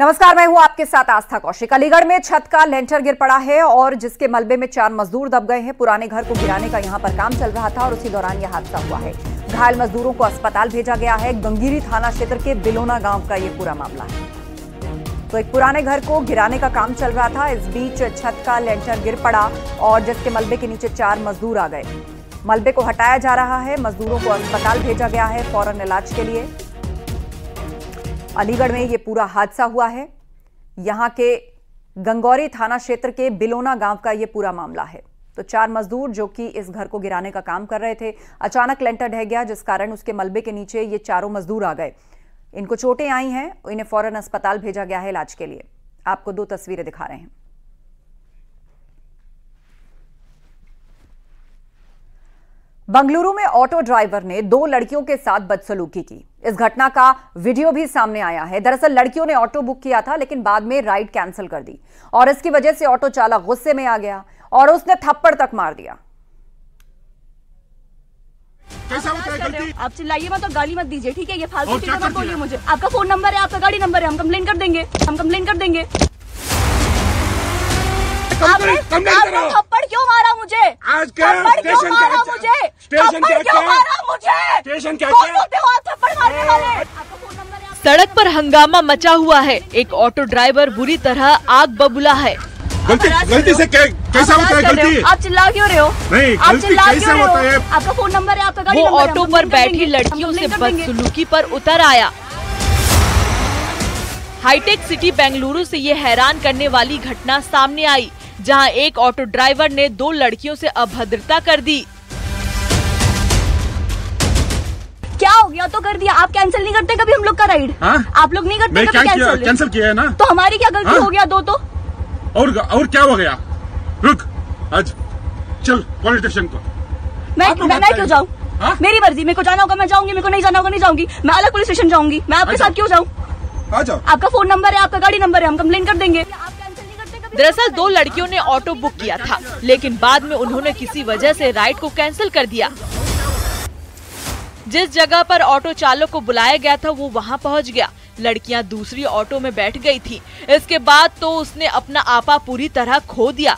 नमस्कार, मैं हूं आपके साथ आस्था कौशिक। अलीगढ़ में छत का लेंटर गिर पड़ा है और जिसके मलबे में 4 मजदूर दब गए हैं। पुराने घर को गिराने का यहां पर काम चल रहा था और उसी दौरान यह हादसा हुआ है। घायल मजदूरों को अस्पताल भेजा गया है। गंगीरी थाना क्षेत्र के बिलोना गांव का यह पूरा मामला है। तो एक पुराने घर को गिराने का काम चल रहा था, इस बीच छत का लेंटर गिर पड़ा और जिसके मलबे के नीचे 4 मजदूर आ गए। मलबे को हटाया जा रहा है, मजदूरों को अस्पताल भेजा गया है फौरन इलाज के लिए। अलीगढ़ में यह पूरा हादसा हुआ है। यहां के गंगौरी थाना क्षेत्र के बिलोना गांव का यह पूरा मामला है। तो 4 मजदूर जो कि इस घर को गिराने का काम कर रहे थे, अचानक लेंटर ढह गया जिस कारण उसके मलबे के नीचे ये चारों मजदूर आ गए। इनको चोटें आई हैं, इन्हें फौरन अस्पताल भेजा गया है इलाज के लिए। आपको 2 तस्वीरें दिखा रहे हैं। बंगलुरु में ऑटो ड्राइवर ने 2 लड़कियों के साथ बदसलूकी की। इस घटना का वीडियो भी सामने आया है। दरअसल लड़कियों ने ऑटो बुक किया था लेकिन बाद में राइड कैंसिल कर दी और इसकी वजह से ऑटो चालक गुस्से में आ गया और उसने थप्पड़ तक मार दिया। आप चिल्लाइए मत और गाली मत दीजिए, ठीक है? ये फालतू चीजें मत बोलिए मुझे। आपका फोन नंबर है, आपका गाड़ी नंबर है, हम कंप्लेन कर देंगे, हम कंप्लेन कर देंगे। आपने थप्पड़ क्यों मारा मुझे? आज थप्पड़ क्यों मारा मुझे? थप्पड़ क्यों मारा मुझे? स्टेशन क्या कौन होते हो आप थप्पड़ मारने वाले? आपका फोन नंबर है? सड़क पर हंगामा मचा हुआ है। एक ऑटो ड्राइवर बुरी तरह आग बबूला है। गलती से कैसा होता है? गलती आप चिल्ला क्यों रहे हो? नहीं, गलती कैसा होता है? आपका फोन नंबर है, आपका गाड़ी वो नंबर है, ऑटो पर बैठी लड़कियों से बदसलूकी पर उतर आया। हाईटेक सिटी बेंगलुरु से ये हैरान करने वाली घटना सामने आई, जहां एक ऑटो ड्राइवर ने 2 लड़कियों से अभद्रता कर दी। क्या हो गया? तो कर दिया। आप कैंसिल नहीं करते कभी हम लोग का राइड? आप लोग नहीं करते कभी कैंसिल किया है ना? तो हमारी क्या गलती हो गया? 2 तो और क्या हो गया? रुक, आज चल पुलिस स्टेशन को। मैं क्यों जाऊँ? मेरी मर्जी, मेरे को जाना होगा मैं जाऊंगी, मेरे को नहीं जाना होगा नहीं जाऊंगी। मैं अलग पुलिस स्टेशन जाऊंगी। मैं आपके साथ क्यों जाऊँ? आ जाओ। आपका फोन नंबर है, आपका गाड़ी नंबर है, हम कंप्लेन कर देंगे। दरअसल 2 लड़कियों ने ऑटो बुक किया था लेकिन बाद में उन्होंने किसी वजह से राइड को कैंसिल कर दिया। जिस जगह पर ऑटो चालक को बुलाया गया था वो वहां पहुंच गया। लड़कियां दूसरी ऑटो में बैठ गई थी। इसके बाद तो उसने अपना आपा पूरी तरह खो दिया।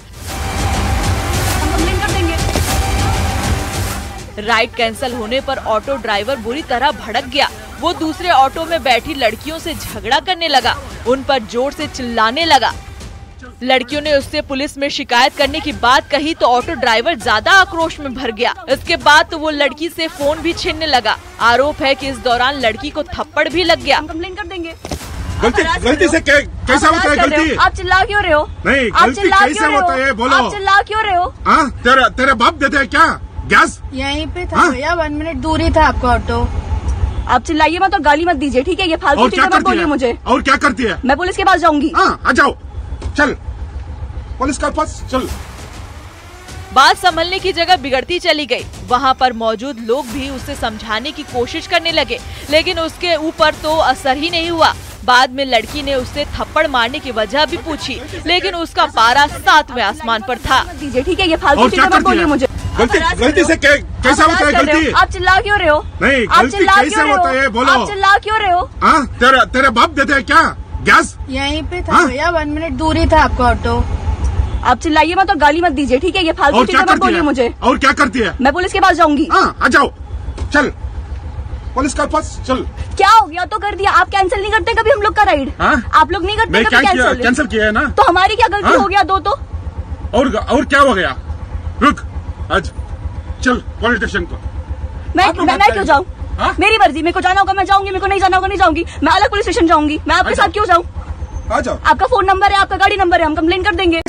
राइड कैंसिल होने पर ऑटो ड्राइवर बुरी तरह भड़क गया। वो दूसरे ऑटो में बैठी लड़कियों से झगड़ा करने लगा, उन पर जोर से चिल्लाने लगा। लड़कियों ने उससे पुलिस में शिकायत करने की बात कही तो ऑटो ड्राइवर ज्यादा आक्रोश में भर गया। इसके बाद तो वो लड़की से फोन भी छीनने लगा। आरोप है कि इस दौरान लड़की को थप्पड़ भी लग गया। हम कंप्लेन कर देंगे। गलती से कैसा होता है? गलती आप चिल्ला क्यों रहे हो? नहीं, गलती कैसा होता है? बोलो। आप चिल्ला क्यों रहे हो? तेरे बाप देते हैं क्या गैस? यहीं पे था भैया, 1 मिनट दूरी था आपका ऑटो। आप चिल्लाइए मत और गाली मत दीजिए, ठीक है? ये फालतू चीजें मत बोलिए मुझे। और क्या करती है? मैं पुलिस के पास जाऊंगी। आ जाओ, चल पुलिस के पास चल। बात संभलने की जगह बिगड़ती चली गई। वहां पर मौजूद लोग भी उसे समझाने की कोशिश करने लगे लेकिन उसके ऊपर तो असर ही नहीं हुआ। बाद में लड़की ने उससे थप्पड़ मारने की वजह भी पूछी लेकिन उसका पारा 7वें आसमान पर था। ठीक है, ये फालतू चीजें मत बोलिए मुझे। गलती से कैसा होता है? गलती आप चिल्ला क्यों रहे हो? नहीं, गलती कैसा होता है? बोलो। आप चिल्ला क्यों रहे हो? तेरे बाप देते हैं क्या गैस? यहीं पे था भैया, 1 मिनट दूरी था आपका ऑटो। आप चिल्लाइए मत और गाली मत दीजिए, ठीक है? ये फालतू चीजें मत बोलिए मुझे। और क्या करती है? मैं पुलिस के पास जाऊंगी। आ जाओ, चल पुलिस के पास चल। क्या हो गया? तो कर दिया। आप कैंसिल नहीं करते कभी हम लोग का राइड? आप लोग नहीं करते कभी कैंसिल किया है ना? तो हमारी क्या गलती हो गया? 2 तो और क्या हो गया? रुक, आज चल पुलिस स्टेशन को। मैं क्यों जाऊँ? मेरी मर्जी, मेरे को जाना होगा मैं जाऊंगी, मेरे को नहीं जाना होगा नहीं जाऊंगी। मैं अलग पुलिस स्टेशन जाऊंगी। मैं आपके साथ क्यों जाऊँ? आ जाओ। आपका फोन नंबर है, आपका गाड़ी नंबर है, हम कंप्लेन कर देंगे।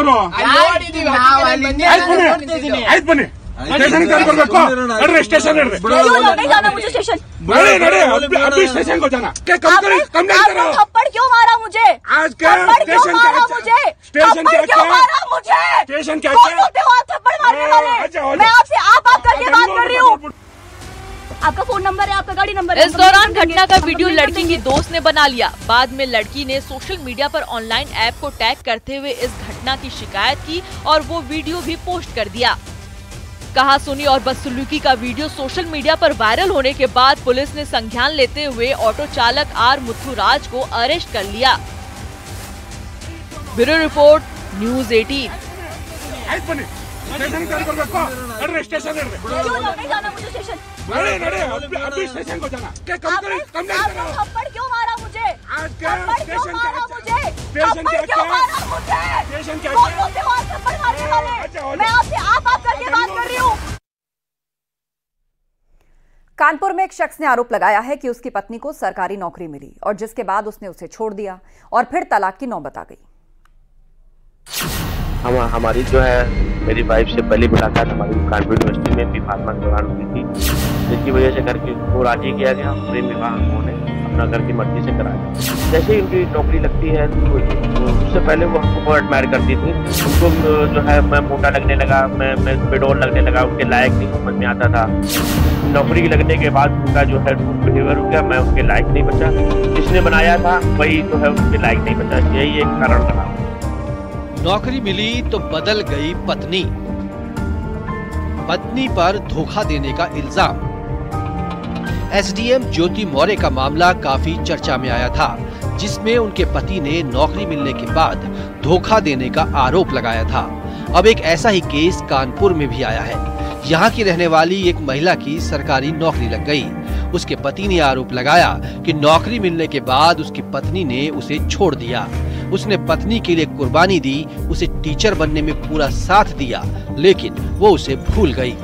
स्टेशन नहीं जाना मुझे स्टेशन। अभी स्टेशन को जाना। थप्पड़ क्यों मारा मुझे? आज थप्पड़ क्यों मारा मुझे? स्टेशन क्यों मारा मुझे? स्टेशन क्या? कौन होते हो आप थप्पड़ मारने वाले? मैं आपसे आप करके बात कर रही हूँ। आपका फोन नंबर है, आपका गाड़ी नंबर है। इस दौरान घटना का वीडियो लड़की की दोस्त ने बना लिया। बाद में लड़की ने सोशल मीडिया पर ऑनलाइन ऐप को टैग करते हुए इस घटना की शिकायत की और वो वीडियो भी पोस्ट कर दिया। कहा सुनी और बदसलूकी का वीडियो सोशल मीडिया पर वायरल होने के बाद पुलिस ने संज्ञान लेते हुए ऑटो चालक आर मुथुराज को अरेस्ट कर लिया। Bureau report, news 18। Station station क्यों नहीं जाना मुझे स्टेशन? अभी स्टेशन को जाना। आपने थप्पड़ क्यों मारा मुझे? थप्पड़ क्यों स्टेशन मारा मुझे? स्टेशन थप्पड़ क्यों मारा मुझे? स्टेशन क्या कौन से वहाँ थप्पड़ मारने वाले? मैं आपसे आप करके बात कर रही हूँ। कानपुर में एक शख्स ने आरोप लगाया है कि उसकी पत्नी को सरकारी नौकरी मिली और जिसके बाद उसने उसे छोड़ दिया और फिर तलाक की नौबत आ गई। हमारी जो है मेरी वाइफ से पहली मुलाकात हमारी कानपुर यूनिवर्सिटी में B.Pharma के दौरान हुई थी, जिसकी वजह से घर को राजी किया गया। प्रेम विवाह उन्होंने अपना घर की मर्जी से कराया। जैसे ही उनकी नौकरी लगती है तो उससे पहले वो हमको बहुत एडमायर करती थी। उनको जो है मैं मोटा लगने लगा, मैं बेडोल लगने लगा, उनके लायक नहीं समझ में आता था। नौकरी लगने के बाद उनका जो है बिहेवियर हो गया, मैं उनके लायक नहीं बचा। जिसने बनाया था वही जो है उनके लायक नहीं बचा। यही एक कारण रहा। नौकरी मिली तो बदल गई पत्नी। पत्नी पर धोखा देने का इल्जाम। एसडीएम ज्योति मौर्य का मामला काफी चर्चा में आया था, जिसमें उनके पति ने नौकरी मिलने के बाद धोखा देने का आरोप लगाया था। अब एक ऐसा ही केस कानपुर में भी आया है। यहाँ की रहने वाली एक महिला की सरकारी नौकरी लग गई। उसके पति ने आरोप लगाया कि नौकरी मिलने के बाद उसकी पत्नी ने उसे छोड़ दिया। उसने पत्नी के लिए कुर्बानी दी, उसे टीचर बनने में पूरा साथ दिया, लेकिन वो उसे भूल गई।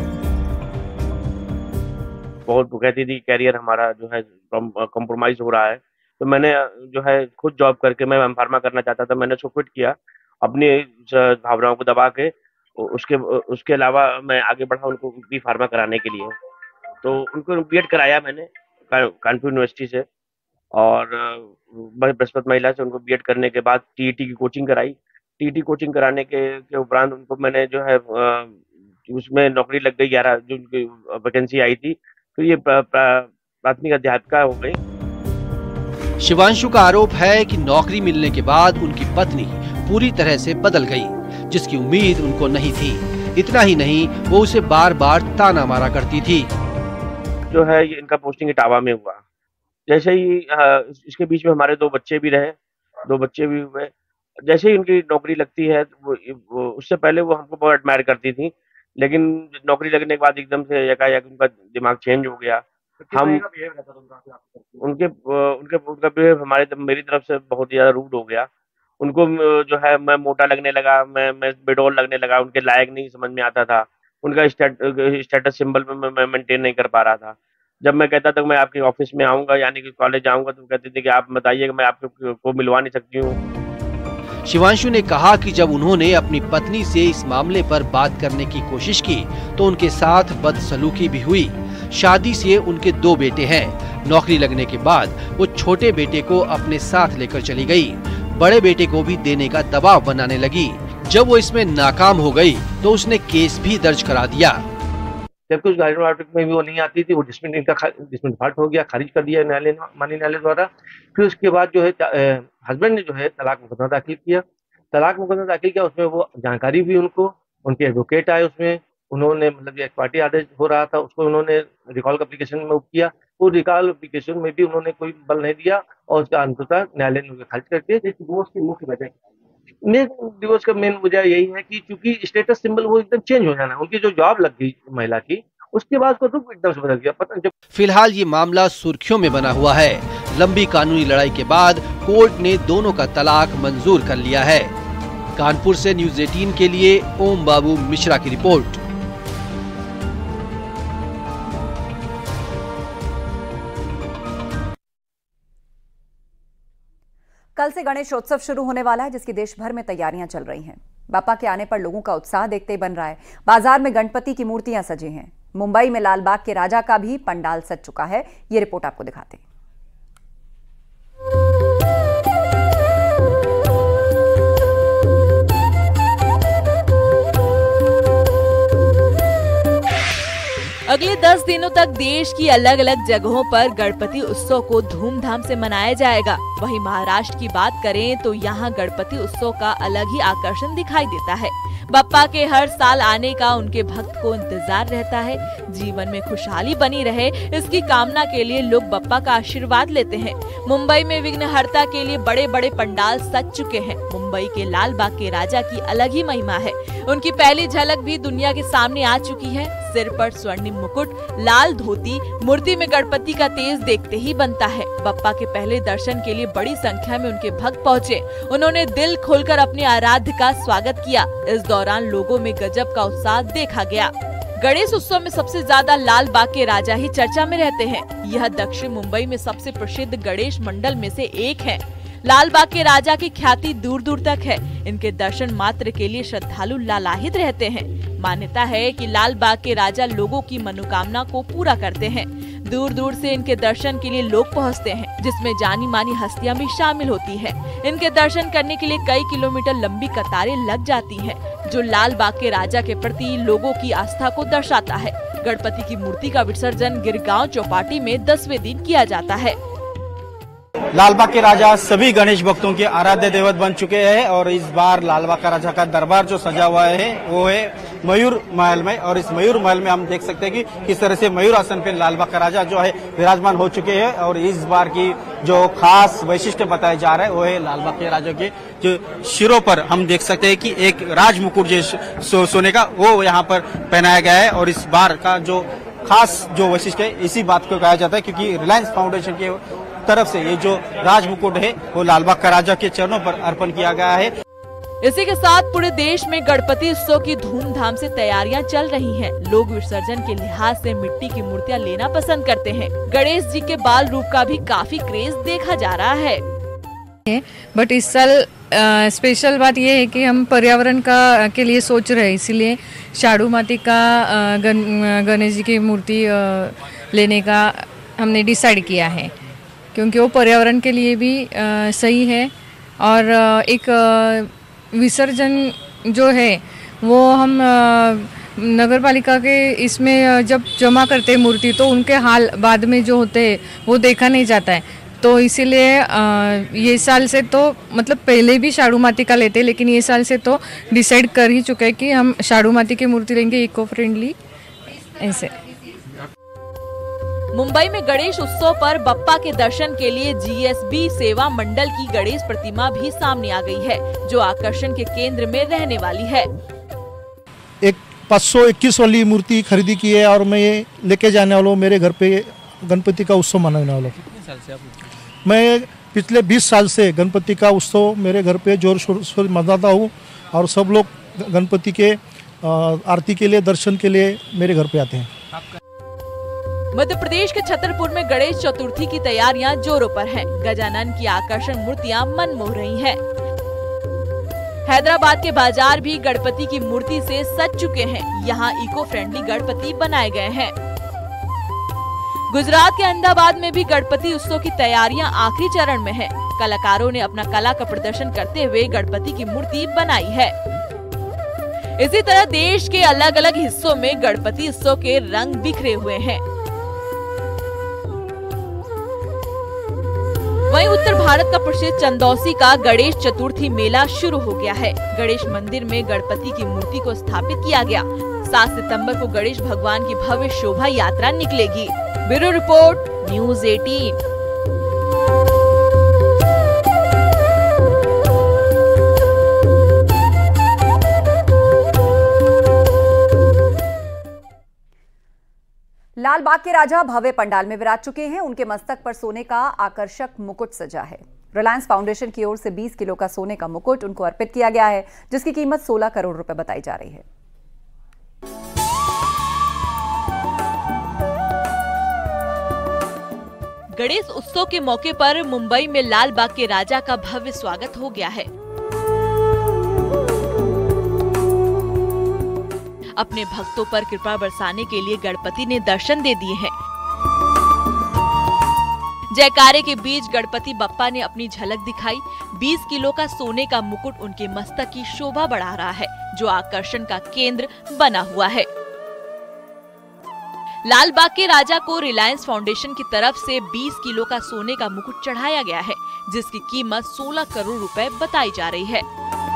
बहुत कहती थी कैरियर हमारा जो है कॉम्प्रोमाइज हो रहा है, तो मैंने जो है खुद जॉब करके मैं M.Pharma करना चाहता था। मैंने उसको क्विट किया अपनी भावनाओं को दबा के। उसके अलावा मैं आगे बढ़ा उनको B.Pharma कराने के लिए। तो उनको B.Ed कराया मैंने कानपुर यूनिवर्सिटी से, और बृहस्पति महिला से उनको B.Ed करने के बाद TET की कोचिंग कराई। TET कोचिंग कराने के उपरांत उनको मैंने जो है उसमें नौकरी लग गई। 11 जो उनकी वैकेंसी आई थी, तो ये प्राथमिक अध्यापिका हो गई। शिवांशु का आरोप है कि नौकरी मिलने के बाद उनकी पत्नी पूरी तरह से बदल गई, जिसकी उम्मीद उनको नहीं थी। इतना ही नहीं, वो उसे बार बार ताना मारा करती थी। जो है इनका पोस्टिंग इटावा में हुआ। जैसे ही इसके बीच में हमारे 2 बच्चे भी रहे, 2 बच्चे भी हुए। जैसे ही उनकी नौकरी लगती है वो उससे पहले वो हमको बहुत एडमायर करती थी, लेकिन नौकरी लगने के बाद एकदम से एकाएक उनका दिमाग चेंज हो गया। हम उनका बिहेव मेरी तरफ से बहुत ज्यादा रूड हो गया। उनको जो है मैं मोटा लगने लगा, मैं बेडोल लगने लगा, उनके लायक नहीं समझ में आता था। उनका स्टेटस सिंबल पे मैं मेंटेन नहीं कर पा रहा था। जब मैं कहता था मैं आपके ऑफिस में आऊंगा, यानी कि कॉलेज आऊंगा, तो कहते थे कि आप बताइए, मैं आपको मिलवा नहीं सकती हूँ। शिवांशु ने कहा कि जब उन्होंने अपनी पत्नी से इस मामले पर बात करने की कोशिश की तो उनके साथ बदसलूकी भी हुई। शादी से उनके 2 बेटे हैं। नौकरी लगने के बाद वो छोटे बेटे को अपने साथ लेकर चली गई। बड़े बेटे को भी देने का दबाव बनाने लगी। जब वो इसमें नाकाम हो गई तो उसने केस भी दर्ज करा दिया। जब कुछ गाइड में भी वो नहीं आती थी, वो डिस्मिस हो गया, खारिज कर दिया माननीय न्यायालय द्वारा। फिर उसके बाद जो है हस्बैंड ने जो है तलाक मुकदमा दाखिल किया। उसमें वो जानकारी भी उनके एडवोकेट आए, उसमें उन्होंने मतलब एक पार्टी आदेश हो रहा था, उसको उन्होंने रिकॉल एप्लीकेशन में किया। वो रिकॉल एप्लीकेशन में भी उन्होंने कोई बल नहीं दिया और उसका अंततः न्यायालय ने खारिज कर दिया। डिवोर्स की मुख्य वजह डिवोर्स का मेन वजह यही है कि चूंकि स्टेटस सिंबल वो एकदम चेंज हो जाना, उनकी जो जॉब लग गई महिला की, उसके बाद उसका रूप एकदम से बदल गया। पता फिलहाल ये मामला सुर्खियों में बना हुआ है। लंबी कानूनी लड़ाई के बाद कोर्ट ने दोनों का तलाक मंजूर कर लिया है। कानपुर से न्यूज 18 के लिए ओम बाबू मिश्रा की रिपोर्ट। कल से गणेशोत्सव शुरू होने वाला है, जिसकी देश भर में तैयारियां चल रही हैं। बापा के आने पर लोगों का उत्साह देखते ही बन रहा है। बाजार में गणपति की मूर्तियां सजी हैं। मुंबई में लालबाग के राजा का भी पंडाल सज चुका है। ये रिपोर्ट आपको दिखाते हैं। अगले 10 दिनों तक देश की अलग अलग जगहों पर गणपति उत्सव को धूमधाम से मनाया जाएगा। वहीं महाराष्ट्र की बात करें तो यहाँ गणपति उत्सव का अलग ही आकर्षण दिखाई देता है। बप्पा के हर साल आने का उनके भक्त को इंतजार रहता है। जीवन में खुशहाली बनी रहे इसकी कामना के लिए लोग बप्पा का आशीर्वाद लेते हैं। मुंबई में विघ्नहर्ता के लिए बड़े बड़े पंडाल सज चुके हैं। मुंबई के लाल बाग के राजा की अलग ही महिमा है। उनकी पहली झलक भी दुनिया के सामने आ चुकी है। सिर पर स्वर्णिम मुकुट, लाल धोती, मूर्ति में गणपति का तेज देखते ही बनता है। बप्पा के पहले दर्शन के लिए बड़ी संख्या में उनके भक्त पहुँचे। उन्होंने दिल खोलकर अपने आराध्य का स्वागत किया। इस दौरान लोगों में गजब का उत्साह देखा गया। गणेश उत्सव में सबसे ज्यादा लाल बाग के राजा ही चर्चा में रहते हैं। यह दक्षिण मुंबई में सबसे प्रसिद्ध गणेश मंडल में से एक है। लाल बाग के राजा की ख्याति दूर दूर तक है। इनके दर्शन मात्र के लिए श्रद्धालु लालायित रहते हैं। मान्यता है कि लाल बाग के राजा लोगों की मनोकामना को पूरा करते हैं। दूर दूर से इनके दर्शन के लिए लोग पहुंचते हैं, जिसमें जानी मानी हस्तियां भी शामिल होती हैं। इनके दर्शन करने के लिए कई किलोमीटर लंबी कतारें लग जाती हैं, जो लाल बाग के राजा के प्रति लोगों की आस्था को दर्शाता है। गणपति की मूर्ति का विसर्जन गिरगांव चौपाटी में 10वें दिन किया जाता है। लालबाग के राजा सभी गणेश भक्तों के आराध्य देवत बन चुके हैं और इस बार लालबाग का राजा का दरबार जो सजा हुआ है वो है मयूर महल में। और इस मयूर महल में हम देख सकते हैं कि किस तरह से मयूर आसन पे लालबाग का राजा जो है विराजमान हो चुके हैं। और इस बार की जो खास वैशिष्ट्य बताया जा रहा है वो है लालबाग के राजा के जो शिरों पर हम देख सकते हैं कि एक राज मुकुट जो सोने का वो यहाँ पर पहनाया गया है। और इस बार का जो खास जो वैशिष्ट्य है इसी बात को कहा जाता है, क्योंकि रिलायंस फाउंडेशन के तरफ से ये जो राज मुकुट है वो लालबाग का राजा के चरणों पर अर्पण किया गया है। इसी के साथ पूरे देश में गणपति उत्सव की धूमधाम से तैयारियां चल रही हैं। लोग विसर्जन के लिहाज से मिट्टी की मूर्तियां लेना पसंद करते हैं। गणेश जी के बाल रूप का भी काफी क्रेज देखा जा रहा है। बट इस साल स्पेशल बात यह है कि हम पर्यावरण का के लिए सोच रहे हैं, इसीलिए शाडू माती का गणेश जी की मूर्ति लेने का हमने डिसाइड किया है, क्योंकि वो पर्यावरण के लिए भी सही है। और एक विसर्जन जो है वो हम नगर पालिका के इसमें जब जमा करते हैं मूर्ति तो उनके हाल बाद में जो होते हैं वो देखा नहीं जाता है। तो इसीलिए ये साल से तो मतलब पहले भी शाडू माती का लेते, लेकिन ये साल से तो डिसाइड कर ही चुके हैं कि हम शाडू माती की मूर्ति लेंगे, इको फ्रेंडली ऐसे। मुंबई में गणेश उत्सव पर बप्पा के दर्शन के लिए जीएसबी सेवा मंडल की गणेश प्रतिमा भी सामने आ गई है, जो आकर्षण के केंद्र में रहने वाली है। एक 521 वाली मूर्ति खरीदी की है और मैं ये लेके जाने वाला हूँ मेरे घर पे गणपति का उत्सव मनाने वाला हूँ। कितने साल से आप? मैं पिछले 20 साल से गणपति का उत्सव मेरे घर पे जोर शोर से मनाता हूँ और सब लोग गणपति के आरती के लिए दर्शन के लिए मेरे घर पे आते हैं। मध्य प्रदेश के छतरपुर में गणेश चतुर्थी की तैयारियां जोरों पर हैं। गजानन की आकर्षण मूर्तियां मन मोह रही हैं। हैदराबाद के बाजार भी गणपति की मूर्ति से सज चुके हैं। यहाँ इको फ्रेंडली गणपति बनाए गए हैं। गुजरात के अहमदाबाद में भी गणपति उत्सव की तैयारियां आखिरी चरण में है। कलाकारों ने अपना कला का प्रदर्शन करते हुए गणपति की मूर्ति बनाई है। इसी तरह देश के अलग अलग हिस्सों में गणपति उत्सव के रंग बिखरे हुए हैं। वहीं उत्तर भारत का प्रसिद्ध चंदौसी का गणेश चतुर्थी मेला शुरू हो गया है। गणेश मंदिर में गणपति की मूर्ति को स्थापित किया गया। 7 सितंबर को गणेश भगवान की भव्य शोभा यात्रा निकलेगी। Bureau report, news 18। Lal Bagh के राजा भव्य पंडाल में विराज चुके हैं। उनके मस्तक पर सोने का आकर्षक मुकुट सजा है। रिलायंस फाउंडेशन की ओर से 20 किलो का सोने का मुकुट उनको अर्पित किया गया है, जिसकी कीमत 16 करोड़ रुपए बताई जा रही है। गणेश उत्सव के मौके पर मुंबई में लाल बाग के राजा का भव्य स्वागत हो गया है। अपने भक्तों पर कृपा बरसाने के लिए गणपति ने दर्शन दे दिए हैं। जयकारे के बीच गणपति बप्पा ने अपनी झलक दिखाई। 20 किलो का सोने का मुकुट उनके मस्तक की शोभा बढ़ा रहा है, जो आकर्षण का केंद्र बना हुआ है। लालबाग के राजा को रिलायंस फाउंडेशन की तरफ से 20 किलो का सोने का मुकुट चढ़ाया गया है, जिसकी कीमत 16 करोड़ रुपए बताई जा रही है।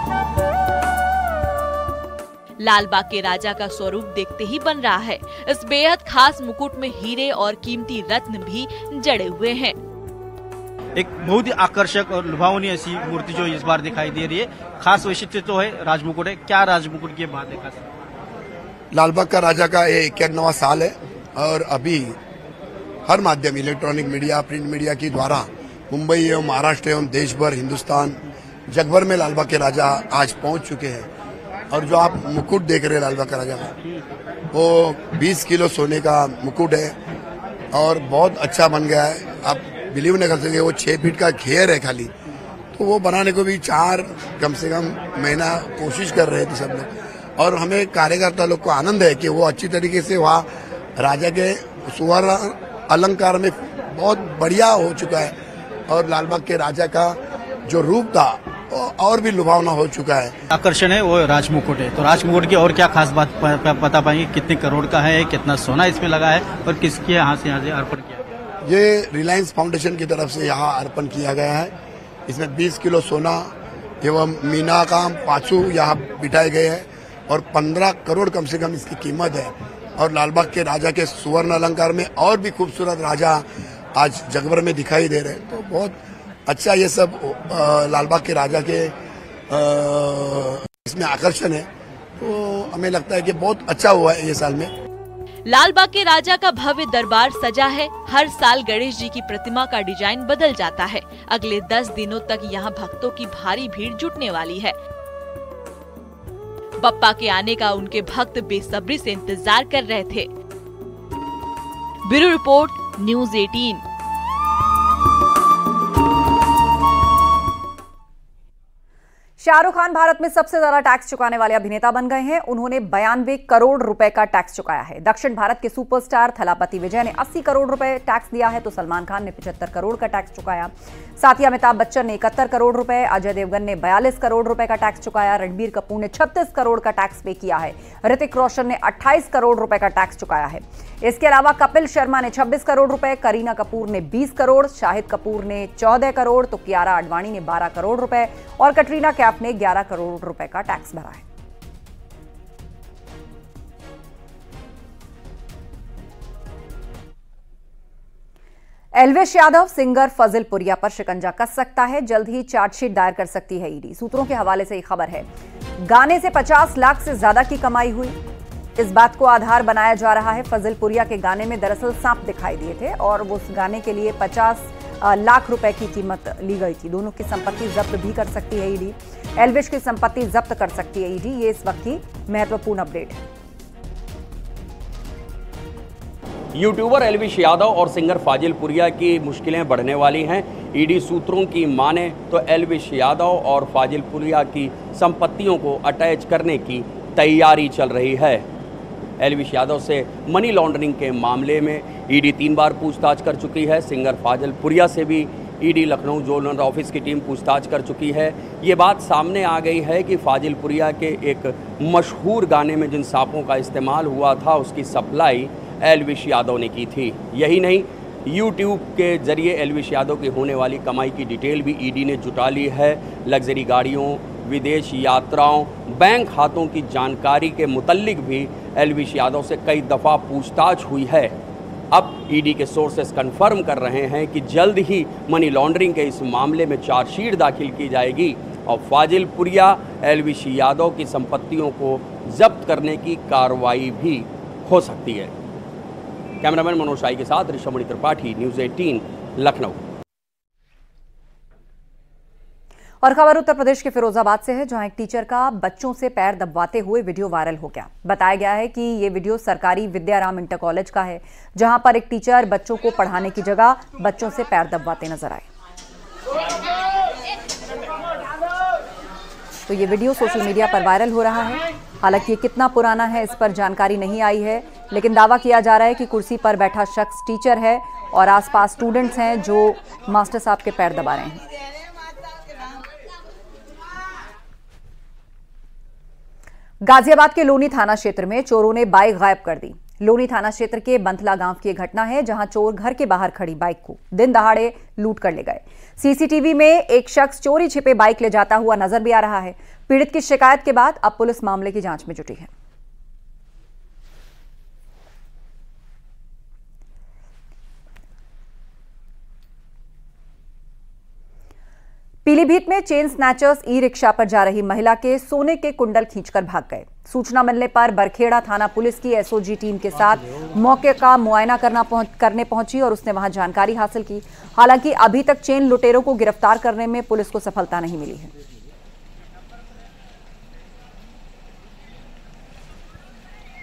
लालबाग के राजा का स्वरूप देखते ही बन रहा है। इस बेहद खास मुकुट में हीरे और कीमती रत्न भी जड़े हुए हैं। एक बहुत ही आकर्षक और लुभावनी ऐसी मूर्ति जो इस बार दिखाई दे रही है। खास वैशिष्ट्य तो है राजमुकुट है। क्या राजमुकुट की बात है खास? लालबाग का राजा का ये 91वां साल है और अभी हर माध्यम इलेक्ट्रॉनिक मीडिया, प्रिंट मीडिया की द्वारा मुंबई एवं महाराष्ट्र एवं देश भर, हिंदुस्तान, जगभर में लालबाग के राजा आज पहुंच चुके हैं। और जो आप मुकुट देख रहे हैं लालबाग का राजा का, वो 20 किलो सोने का मुकुट है और बहुत अच्छा बन गया है। आप बिलीव नहीं कर सकते, वो 6 फीट का घेर है खाली, तो वो बनाने को भी 4 कम से कम महीना कोशिश कर रहे थे सब लोग। और हमें कार्यकर्ता लोग को आनंद है कि वो अच्छी तरीके से वहाँ राजा के सुवर्ण अलंकार में बहुत बढ़िया हो चुका है और लालबाग के राजा का जो रूप था और भी लुभावना हो चुका है। आकर्षण है वो राजमुकुट है। तो राजमुकुट की और क्या खास बात बता पाएंगे? कितने करोड़ का है, कितना सोना इसमें लगा है और किसके यहाँ से अर्पण किया? ये रिलायंस फाउंडेशन की तरफ से यहाँ अर्पण किया गया है। इसमें 20 किलो सोना एवं मीना काम पाँचों यहाँ बिठाए गए हैं और 15 करोड़ कम से कम इसकी कीमत है। और लालबाग के राजा के सुवर्ण अलंकार में और भी खूबसूरत राजा आज जगभर में दिखाई दे रहे हैं। तो बहुत अच्छा ये सब लालबाग के राजा के इसमें आकर्षण है। तो हमें लगता है कि बहुत अच्छा हुआ है ये साल में। लालबाग के राजा का भव्य दरबार सजा है। हर साल गणेश जी की प्रतिमा का डिजाइन बदल जाता है। अगले 10 दिनों तक यहाँ भक्तों की भारी भीड़ जुटने वाली है। बप्पा के आने का उनके भक्त बेसब्री से इंतजार कर रहे थे। Bureau report, news 18। Shahrukh Khan Bharat में सबसे ज्यादा टैक्स चुकाने वाले अभिनेता बन गए हैं। उन्होंने 92 करोड़ रुपए का टैक्स चुकाया है। दक्षिण भारत के सुपरस्टार थलापति विजय ने 80 करोड़ रुपए टैक्स दिया है, तो सलमान खान ने 75 करोड़ का टैक्स चुकाया। साथ ही अमिताभ बच्चन ने 71 करोड़ रुपए, अजय देवगन ने 42 करोड़ रुपए का टैक्स चुकाया, रणबीर कपूर ने 36 करोड़ का टैक्स पे किया है, ऋतिक रोशन ने 28 करोड़ रुपए का टैक्स चुकाया है। इसके अलावा कपिल शर्मा ने 26 करोड़ रुपए, करीना कपूर ने 20 करोड़, शाहिद कपूर ने 14 करोड़, तो कियारा आडवाणी ने 12 करोड़ रुपए और कटरीना कैफ ने 11 करोड़ रुपए का टैक्स भरा है। एल्विश यादव सिंगर फजिल पुरिया पर शिकंजा कस सकता है। जल्द ही चार्जशीट दायर कर सकती है ईडी। सूत्रों के हवाले से एक खबर है, गाने से 50 लाख से ज्यादा की कमाई हुई। इस बात को आधार बनाया जा रहा है। फजिल पुरिया के गाने में दरअसल सांप दिखाई दिए थे और उस गाने के लिए 50 लाख रुपए की कीमत ली गई थी। दोनों की संपत्ति जब्त भी कर सकती है ईडी। एल्विश की संपत्ति जब्त कर सकती है ईडी। ये इस वक्त की महत्वपूर्ण अपडेट है। यूट्यूबर एल्विश यादव और सिंगर फाजिल पुरिया की मुश्किलें बढ़ने वाली हैं। ईडी सूत्रों की माने तो एल्विश यादव और फाजिल पुरिया की संपत्तियों को अटैच करने की तैयारी चल रही है। एल्विश यादव से मनी लॉन्ड्रिंग के मामले में ईडी 3 बार पूछताछ कर चुकी है। सिंगर फाजिल पुरिया से भी ईडी लखनऊ जोनल ऑफिस की टीम पूछताछ कर चुकी है। ये बात सामने आ गई है कि फाजिल पुरिया के एक मशहूर गाने में जिन सांपों का इस्तेमाल हुआ था, उसकी सप्लाई एल्विश यादव ने की थी। यही नहीं, यूट्यूब के जरिए एल्विश यादव की होने वाली कमाई की डिटेल भी ईडी ने जुटा ली है। लग्जरी गाड़ियों, विदेश यात्राओं, बैंक खातों की जानकारी के मुतल्लिक भी एल्विश यादव से कई दफ़ा पूछताछ हुई है। अब ईडी के सोर्सेस कंफर्म कर रहे हैं कि जल्द ही मनी लॉन्ड्रिंग के इस मामले में चार्जशीट दाखिल की जाएगी और फाजिल पुरिया, एल्विश यादव की संपत्तियों को जब्त करने की कार्रवाई भी हो सकती है। कैमरामैन मनोज शाही के साथ ऋषमणि त्रिपाठी, न्यूज़ 18, लखनऊ। और खबर उत्तर प्रदेश के फिरोजाबाद से है, जहां एक टीचर का बच्चों से पैर दबवाते हुए वीडियो वायरल हो गया। बताया गया है कि ये वीडियो सरकारी विद्याराम इंटर कॉलेज का है, जहां पर एक टीचर बच्चों को पढ़ाने की जगह बच्चों से पैर दबवाते नजर आए। तो ये वीडियो सोशल मीडिया पर वायरल हो रहा है। हालांकि ये कितना पुराना है इस पर जानकारी नहीं आई है, लेकिन दावा किया जा रहा है कि कुर्सी पर बैठा शख्स टीचर है और आसपास स्टूडेंट्स हैं जो मास्टर साहब के पैर दबा रहे हैं। गाजियाबाद के लोनी थाना क्षेत्र में चोरों ने बाइक गायब कर दी। लोनी थाना क्षेत्र के बंथला गांव की घटना है, जहां चोर घर के बाहर खड़ी बाइक को दिन दहाड़े लूट कर ले गए। सीसीटीवी में एक शख्स चोरी छिपे बाइक ले जाता हुआ नजर भी आ रहा है। पीड़ित की शिकायत के बाद अब पुलिस मामले की जांच में जुटी है। पीलीभीत में चेन स्नैचर्स ई रिक्शा पर जा रही महिला के सोने के कुंडल खींचकर भाग गए। सूचना मिलने पर बरखेड़ा थाना पुलिस की एसओजी टीम के साथ मौके का मुआयना करने पहुंची और उसने वहां जानकारी हासिल की। हालांकि अभी तक चेन लुटेरों को गिरफ्तार करने में पुलिस को सफलता नहीं मिली है।